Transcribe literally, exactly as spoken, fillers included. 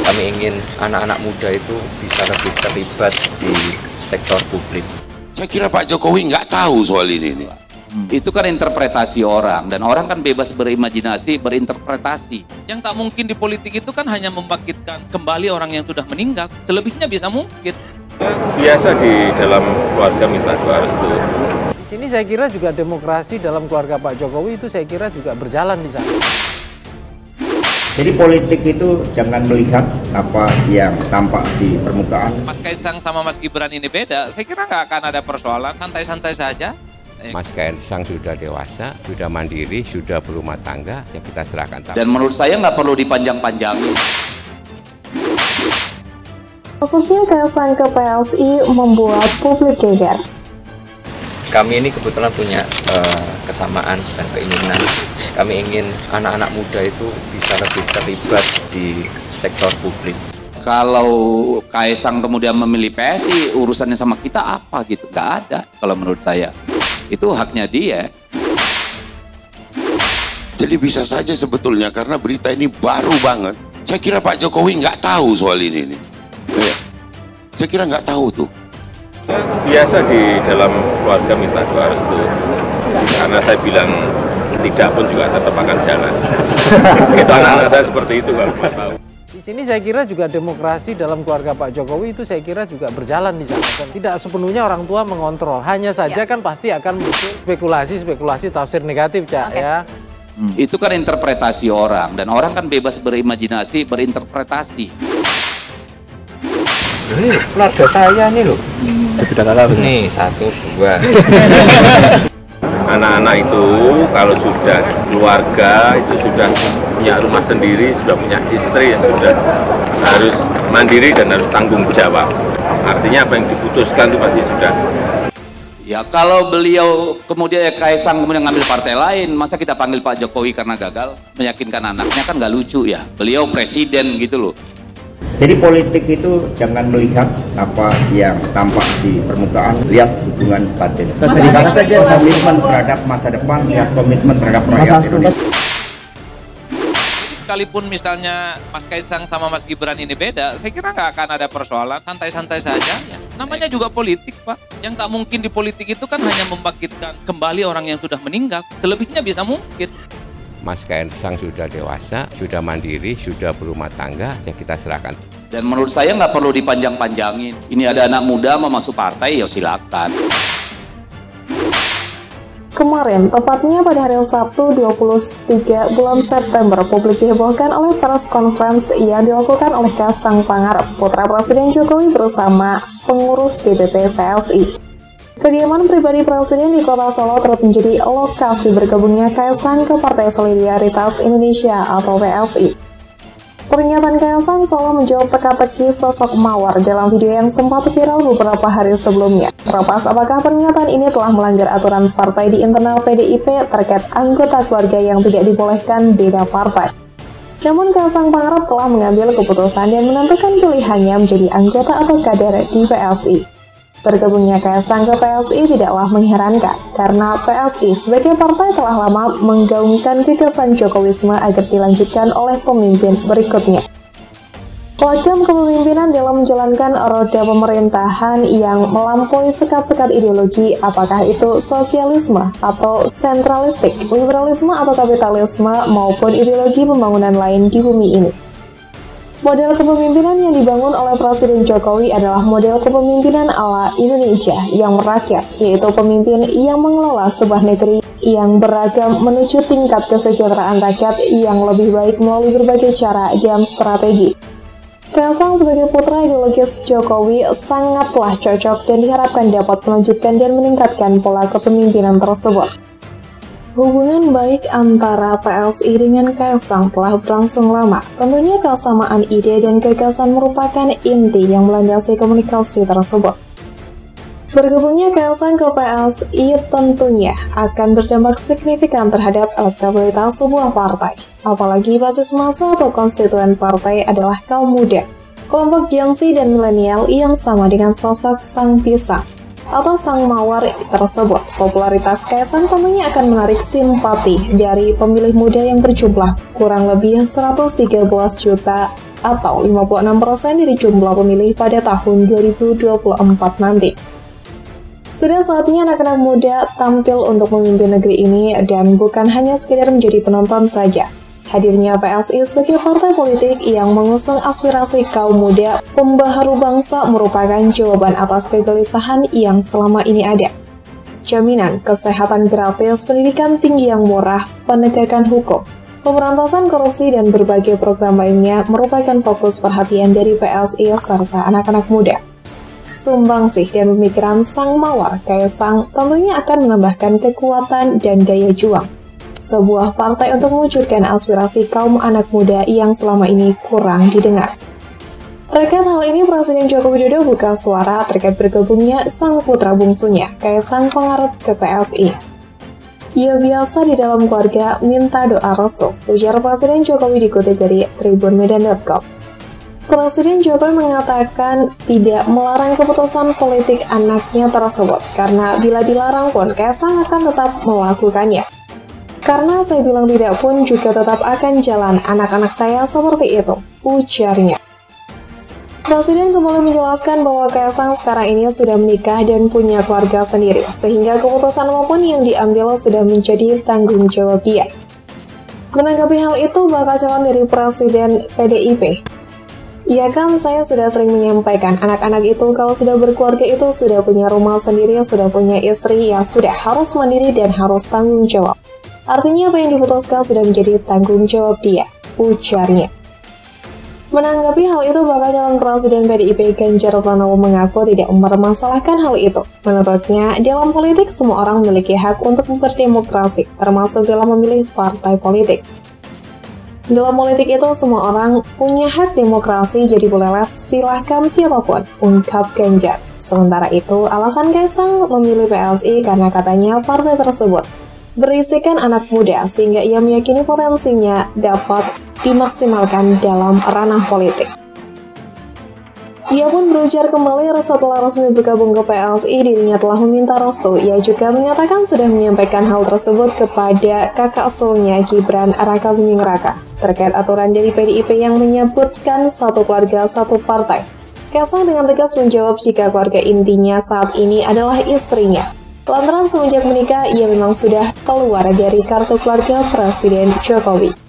Kami ingin anak-anak muda itu bisa lebih terlibat di sektor publik. Saya kira Pak Jokowi nggak tahu soal ini nih. Itu kan interpretasi orang, dan orang kan bebas berimajinasi, berinterpretasi. Yang tak mungkin di politik itu kan hanya membangkitkan kembali orang yang sudah meninggal. Selebihnya bisa mungkin. Biasa di dalam keluarga minta doa restu. Di sini saya kira juga demokrasi dalam keluarga Pak Jokowi itu saya kira juga berjalan di sana. Jadi politik itu jangan melihat apa yang tampak di permukaan. Mas Kaisang sama Mas Gibran ini beda, saya kira nggak akan ada persoalan, santai-santai saja. Mas Kaisang sudah dewasa, sudah mandiri, sudah berumah tangga, ya kita serahkan. Dan menurut saya nggak perlu dipanjang-panjangin. Masuknya Kaisang ke P S I membuat publik geger. Kami ini kebetulan punya uh, kesamaan dan keinginan. Kami ingin anak-anak muda itu bisa lebih terlibat di sektor publik. Kalau Kaisang kemudian memilih P S I, urusannya sama kita apa gitu? Nggak ada kalau menurut saya. Itu haknya dia. Jadi bisa saja sebetulnya karena berita ini baru banget. Saya kira Pak Jokowi nggak tahu soal ini nih. Ya. Saya kira nggak tahu tuh. Biasa di dalam keluarga minta doa restu. Karena saya bilang tidak pun juga tetap akan jalan. Itu anak-anak saya seperti itu kalau nggak tahu. Di sini saya kira juga demokrasi dalam keluarga Pak Jokowi itu saya kira juga berjalan di sana. Tidak sepenuhnya orang tua mengontrol. Hanya saja ya. Kan pasti akan muncul spekulasi-spekulasi tafsir negatif, Cak, okay. Ya. Hmm. Itu kan interpretasi orang, dan orang kan bebas berimajinasi, berinterpretasi. Ini keluarga saya nih loh. Sudah tak tahu nih, satu, dua. Anak-anak itu kalau sudah keluarga, itu sudah punya rumah sendiri, sudah punya istri, ya sudah harus mandiri dan harus tanggung jawab. Artinya apa yang diputuskan itu pasti sudah. Ya kalau beliau kemudian ya Kaisang kemudian ngambil partai lain, masa kita panggil Pak Jokowi karena gagal meyakinkan anaknya, kan nggak lucu ya. Beliau presiden gitu loh. Jadi politik itu jangan melihat apa yang tampak di permukaan, lihat hubungan batin. Komitmen terhadap masa depan, lihat komitmen terhadap rakyat Indonesia. Sekalipun misalnya Mas Kaisang sama Mas Gibran ini beda, saya kira nggak akan ada persoalan, santai-santai saja. Ya. Namanya juga politik, Pak. Yang tak mungkin di politik itu kan hanya membangkitkan kembali orang yang sudah meninggal. Selebihnya bisa mungkin. Mas Kaisang sudah dewasa, sudah mandiri, sudah berumah tangga, ya kita serahkan. Dan menurut saya nggak perlu dipanjang-panjangin. Ini ada anak muda mau masuk partai, ya silakan. Kemarin, tepatnya pada hari Sabtu dua puluh tiga bulan September, publik dihebohkan oleh press conference yang dilakukan oleh Kaisang Pangarep, putra Presiden Jokowi bersama pengurus D P P P S I. Kediaman pribadi Presiden di Kota Solo terus menjadi lokasi bergabungnya Kaisang ke Partai Solidaritas Indonesia atau P S I. Pernyataan Kaisang Solo menjawab teka-teki sosok Mawar dalam video yang sempat viral beberapa hari sebelumnya. Terlepas apakah pernyataan ini telah melanggar aturan partai di internal P D I P terkait anggota keluarga yang tidak dibolehkan beda partai. Namun Kaisang Pangarep telah mengambil keputusan dan menentukan pilihannya menjadi anggota atau kader di P S I. Bergabungnya Kaisang ke P S I tidaklah mengherankan, karena P S I sebagai partai telah lama menggaungkan gagasan Jokowisme agar dilanjutkan oleh pemimpin berikutnya. Program kepemimpinan dalam menjalankan roda pemerintahan yang melampaui sekat-sekat ideologi, apakah itu sosialisme atau sentralistik, liberalisme atau kapitalisme, maupun ideologi pembangunan lain di bumi ini. Model kepemimpinan yang dibangun oleh Presiden Jokowi adalah model kepemimpinan ala Indonesia yang merakyat, yaitu pemimpin yang mengelola sebuah negeri yang beragam menuju tingkat kesejahteraan rakyat yang lebih baik melalui berbagai cara dan strategi. Kaisang sebagai putra ideologis Jokowi sangatlah cocok dan diharapkan dapat melanjutkan dan meningkatkan pola kepemimpinan tersebut. Hubungan baik antara P S I dengan Kaisang telah berlangsung lama. Tentunya kesamaan ide dan gagasan merupakan inti yang melandasi komunikasi tersebut. Bergabungnya Kaisang ke P S I tentunya akan berdampak signifikan terhadap elektabilitas sebuah partai. Apalagi basis massa atau konstituen partai adalah kaum muda, kelompok Gen Z dan milenial yang sama dengan sosok Sang Pisang. Atas sang mawar tersebut, popularitas Kaisang tentunya akan menarik simpati dari pemilih muda yang berjumlah kurang lebih seratus tiga belas juta atau lima puluh enam persen dari jumlah pemilih pada tahun dua ribu dua puluh empat nanti. Sudah saatnya anak-anak muda tampil untuk memimpin negeri ini dan bukan hanya sekedar menjadi penonton saja. Hadirnya P S I sebagai partai politik yang mengusung aspirasi kaum muda pembaharu bangsa merupakan jawaban atas kegelisahan yang selama ini ada. Jaminan kesehatan gratis, pendidikan tinggi yang murah, penegakan hukum, pemberantasan korupsi, dan berbagai program lainnya merupakan fokus perhatian dari P S I serta anak-anak muda. Sumbangsih dan pemikiran sang mawar Kaisang tentunya akan menambahkan kekuatan dan daya juang sebuah partai untuk mewujudkan aspirasi kaum anak muda yang selama ini kurang didengar. Terkait hal ini, Presiden Joko Widodo buka suara terkait bergabungnya sang putra bungsunya, Kaisang Pangarep ke P S I. Ya biasa di dalam keluarga minta doa restu, ujar Presiden Jokowi dikutip dari tribun medan titik com. Presiden Jokowi mengatakan tidak melarang keputusan politik anaknya tersebut, karena bila dilarang pun Kaisang akan tetap melakukannya. Karena saya bilang tidak pun juga tetap akan jalan anak-anak saya seperti itu, ujarnya. Presiden kembali menjelaskan bahwa Kaisang sekarang ini sudah menikah dan punya keluarga sendiri, sehingga keputusan apapun yang diambil sudah menjadi tanggung jawab dia. Menanggapi hal itu, bakal calon dari Presiden P D I P, "Ya kan, saya sudah sering menyampaikan, anak-anak itu kalau sudah berkeluarga itu sudah punya rumah sendiri, sudah punya istri, ya sudah harus mandiri dan harus tanggung jawab. Artinya apa yang diputuskan sudah menjadi tanggung jawab dia," ujarnya. Menanggapi hal itu, bakal calon Presiden P D I P Ganjar Pranowo mengaku tidak mempermasalahkan hal itu. Menurutnya, dalam politik semua orang memiliki hak untuk berdemokrasi, termasuk dalam memilih partai politik. Dalam politik itu semua orang punya hak demokrasi, jadi bolehlah silahkan siapapun, ungkap Ganjar. Sementara itu, alasan Kaisang memilih P S I karena katanya partai tersebut berisikan anak muda, sehingga ia meyakini potensinya dapat dimaksimalkan dalam ranah politik. Ia pun berujar kembali setelah resmi bergabung ke P S I, dirinya telah meminta restu. Ia juga menyatakan sudah menyampaikan hal tersebut kepada kakak sulungnya Gibran Raka Buming Raka terkait aturan dari P D I P yang menyebutkan satu keluarga satu partai. Kaisang dengan tegas menjawab jika keluarga intinya saat ini adalah istrinya. Lantaran semenjak menikah, ia memang sudah keluar dari kartu keluarga Presiden Jokowi.